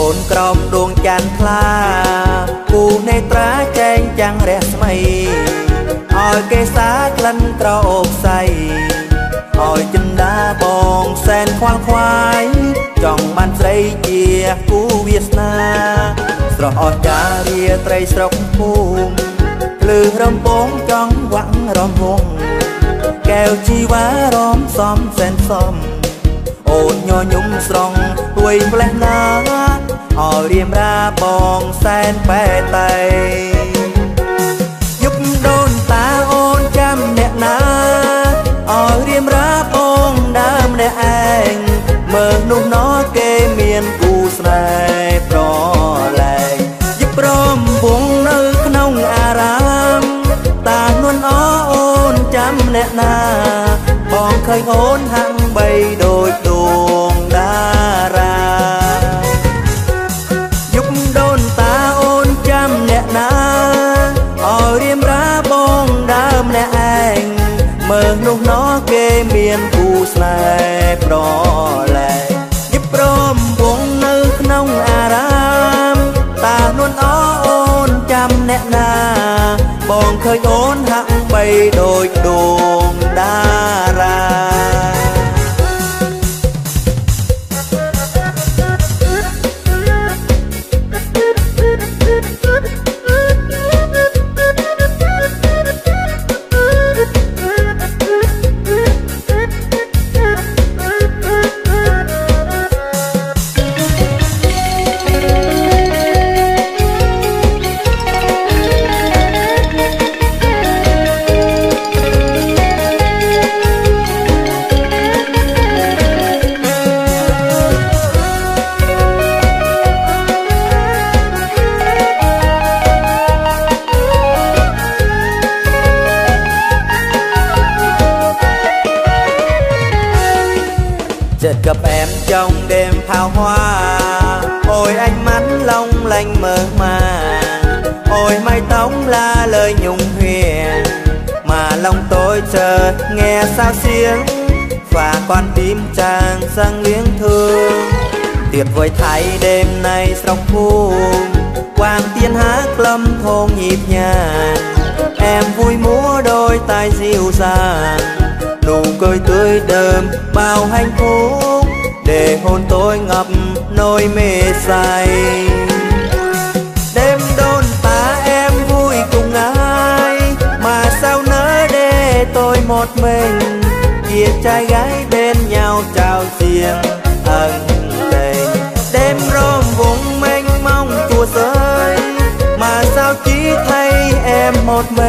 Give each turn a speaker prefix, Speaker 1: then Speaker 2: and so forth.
Speaker 1: นกรอมดวงจันทร์คลากูในตราแจ้งจังแรกสมัยอ้อยเกษาคลันกระอกใสอ้อยจินดาบองแสนควางควายจ้องมันใส่เจียกูเวียสนาสระออจาเรียไตรสรกภูมิลือรำโป่งจ้องหวังรำวงแก้วชีวารอมซ้อมแสนซ้อมโอนยอยุ่มสรองด้วยแปลงนาอ้อยเรียมราบองแสนแปะไตยุบโดนตาโอนจำเนี่ยนาอ้อยเรียมราบองดามเนี่ยเองเมื่อนุ่มน้อเกเมียนกูสนายปลอแลยยิบรอมวงนึกน้องอารามตานวลอ้อโอนจำเนี่ยนาบองเคยโอนหังใบโดยดวงดารายุบโดนตาโอนจำเนี่ยนาอ้อยเรียมราบองดามเนี่ยเองเมื่อนุ่มน้อเกเมียนกูสนายปลอแลยยิบรอมวงนึกน้องอารามตานวลอ้อโอนจำเนี่ยนาบองเคยโอนหักใบโดยดวงดาราchợt gặp em trong đêm pháo hoa ôi ánh mắt long lanh mơ màng ôi mái tóc la lời nhung huyền mà lòng tôi chợt nghe sao xiếng và con tim chàng sang liếng thương tuyệt vời thay đêm nay sông phù quang tiên hát lâm thôn nhịp nhàng em vui múa đôi tai dịu dàng nụ cười tươi đơm bao hạnh phúc để hồn tôi ngập nỗi mê say đêm đôn ta em vui cùng ai mà sao nỡ để tôi một mình chia trai gái bên nhau chào riêng ân tình đêm rôm vùng mênh mông chùa rơi mà sao chỉ thấy em một mình